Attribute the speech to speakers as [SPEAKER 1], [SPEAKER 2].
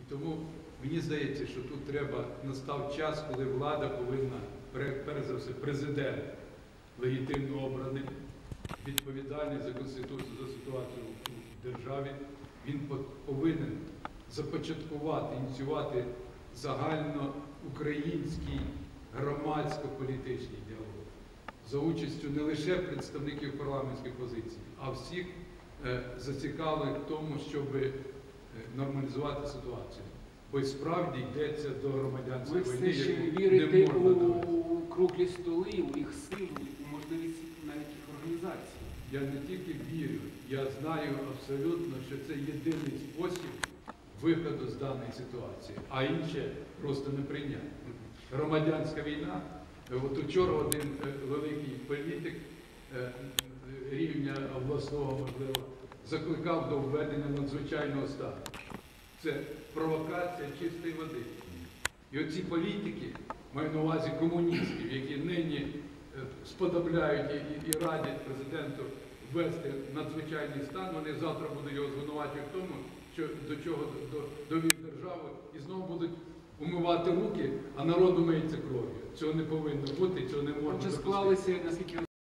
[SPEAKER 1] тому мені здається, що тут настав час, коли влада повинна, перш за все, президент легітимно обраний, відповідальний за Конституцію, за ситуацію в державі, він повинен започаткувати, ініціювати загальноукраїнський громадсько-політичний діалог за участю не лише представників парламентських позицій, а всіх зацікавлених в тому, щоб нормалізувати ситуацію. Бо справді йдеться до громадянської війни.
[SPEAKER 2] Ви все ще вірите у круглі столи, у їх силу, у можливість навіть їх організації?
[SPEAKER 1] Я не тільки вірю, я знаю абсолютно, що це єдиний спосіб виходу з даної ситуації, а інше просто неприйнятно. Громадянська війна. От учора один великий політик рівня обласного, можливо, закликав до введення надзвичайного стану. Це провокація чистої води. І оці політики, маю на увазі комуністів, які нині сподобляють і радять президенту ввести надзвичайний стан, вони завтра будуть його звинувачувати в тому, що до чого довів державу, і знову будуть умивати руки, а народ умиється кров'ю. Цього не повинно бути, цього не можна допустити.
[SPEAKER 2] Отже, склалися, наскільки